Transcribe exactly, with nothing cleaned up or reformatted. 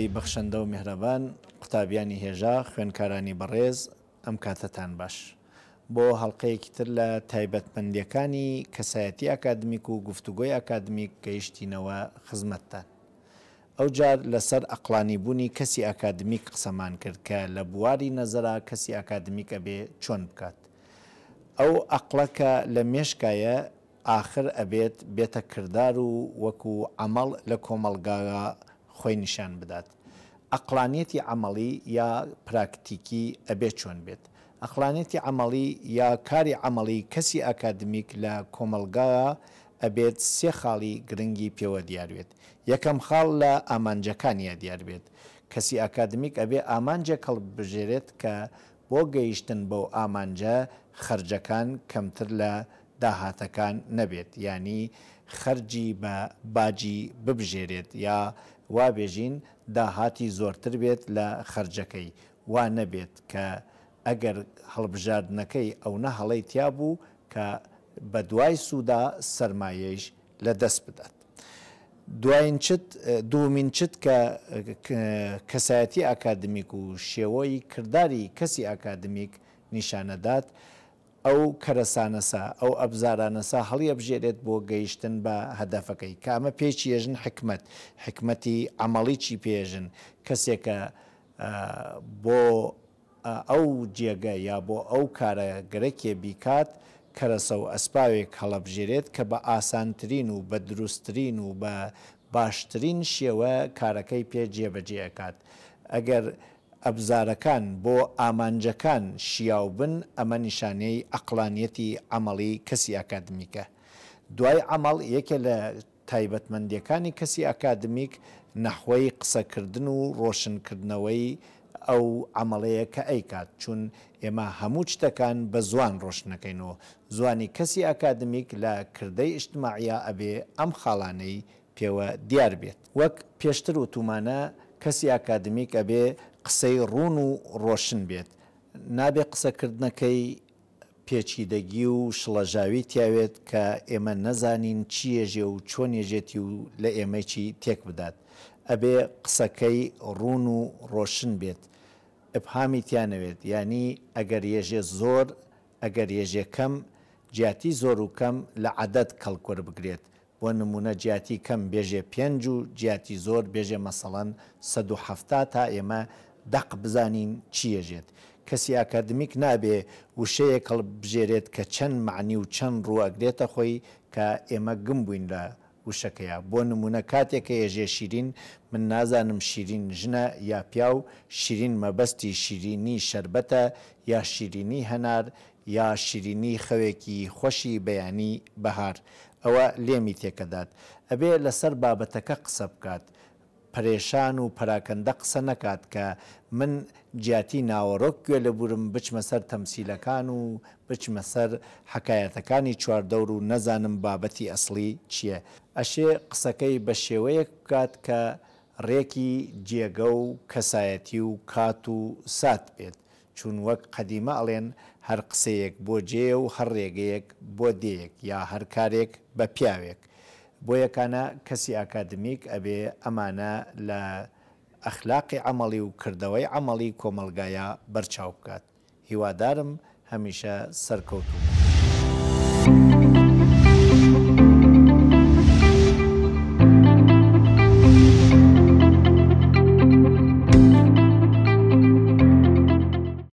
خدای بەخشەندە و میهرەبان قوتابیانی هێژا خوێنکارانی بەڕێز ئەم کاتتان باش بۆ هەڵقەیەکی تر لە تایبەتمەندیەکانی کەسایەتی ئاکادمیک و گفتوگۆی ئاکادمیک گەیشتینەوە خزمەتتان. ئەو جار لەسەر ئەقلانی بوونی کەسی ئاکادمیک قسەمان کرد کە لە بواری نەزەرا کەسی ئاکادمیک ئەبێ چۆن بکات. ئەو ئەقلەکە لە مێشکایە آخر ئەبێت بێتە کردار و وەکو عەمەڵ لە کۆمەلگاوە خۆی نیشان بدات. ئەقلانیەتی عەمەڵی یا پراکتیکی ئەبێت چۆن بێت. ئەقلانیەتی عەمەڵی یا کاری عەمەڵی کەسی ئاکادمیک لە کۆمەلگاوە ئەبێت سێ خاڵی گرنگی پێوە دیاربێت. یەکەم خاڵ لە ئامانجەکانیە دیار بێت. کەسی ئاکادمیک ئەبێ ئامانجێک هەڵبژێرێت کە بۆ گەیشتن بەو ئامانجە خەرجەکان کەمتر لە داهاتەکان نەبێت، ینی خەرجی بە باجی ببژێرێت یا وابێژین داهاتی زۆرتر بێت لە خەرجەکەی، وا نەبێت کە ئەگەر هەڵبژاردنەکەی ئەو نە هەڵەی تیا بوو کە بە دوای سوودا سەرمایەیش لە دەست بدات. دوایین چت دومین چت کە کەسایەتی ئاکادمیک و شێوەی کردداری کەسی ئاکادمیک نیشانەدات ئەو کەرەسانەسا ئەو ئەبزارانەسا هەڵیە بژێرێت بۆ گەیشتن بە هەدەفەکەی کامە پێچی ێژن حکمت حکمەتی عەمەڵی چی پێژن کەسێکە بۆ ئەو جێگە یا بۆ ئەو کارە گەرەکێ بیکات کەرەسە و ئەسپاوێک هەڵەبژێرێت کە بە ئاسانترین و بە دروستترین و بە باشترین شێوە کارەکەی پێ جێبەجێەکات. ئەگەر ئەبزارەکان بۆ ئامانجەکان شیاو بن ئەمە نیشانەی ئەقلانیەتی عەمەڵی کەسی ئاکادمیکە. دوای عەمەڵ یەکێ لە تایبەتمەندیەکانی کەسی ئاکادمیک نەحوەی قسەکردن و ڕۆشنکردنەوەی ئەو عەمەڵەیە کە ئەیکات، چون ئێمە هەموو شتەکان بە زوان ڕۆشنەکەینەوە. زوانی کەسی ئاکادمیک لە کردەی ئیجتیماعیە ئەبێ ئەم خاڵانەی پێوە دیار بێت. وەک پێشتر وتومانە کەسی ئاکادمیک ئەبێ قسەی ڕوون و ڕۆشن بێت، نابێ قسەکردنەکەی پێچیدەگی و شڵەژاوی تیاوێت کە ئێمە نەزانین چیەژێ و چۆن ێژێتی و لە ئێمەی تێک بدات. ئەبێ قسەکەی ڕوون و ڕۆشن بێت، ئبهامی تیانەوێت، ینی ئەگەر ێژێ زۆر ئەگەر ێژێ کەم جیاتی زۆر و کەم لە عەدەد کەڵکوەر بگرێت. بۆ نمونە جیاتی کەم بێژێ پێنج و جیاتی زۆر بێژێ مەسەڵەن سەد و هەفتە تا ئێمە دەق بزانین چیەژێت. کەسی ئاکادمیک نابێ وشەیەک هەڵبژێرێت کە چەند معنی و چەند ڕوئەگرێتە خۆی کە ئێمە گم بووین لە وشەکەیە. بۆ نمونە کاتێکە ێژێ شیرین من نازانم شیرین ژنە یا پیا و شیرین مەبەستی شیرینی شەربەتە یا شیرینی هەنار یا شیرینی خەوێکی خۆشی بەیانی بەهار. ئەوە لێمی تێکەدات. ئەبێ لەسەر بابەتەکە قسە بکات، پەرێشان و پەراکەندە قسە نەکات کە من جیاتی ناوەڕۆک گوێ لە بورم بچمە سەر تەمسیلەکان و بچمە سەر حەکایەتەکانی چواردەور و نەزانم بابەتی ئەسڵی چییە. ئەشێ قسەکەی بە شێوەیەک بکات کە ڕێکی جێگە و کەسایەتی و کات و سات بێت، چون وەک قەدیمە ئەڵێن هەر قسەیەک بۆ جێ و هەر ڕێگەیەک بۆ دێیەک یا هەر کارێک بە پیاوێک. بۆ یەکانە کەسی ئاکادمیک ئەبێ ئەمانە لە ئەخلاقی عەمەڵی و کردەوەی عەمەڵی کۆمەلگایە بەرچاو بکات. هیوادارم هەمیشە سەرکەوتوو.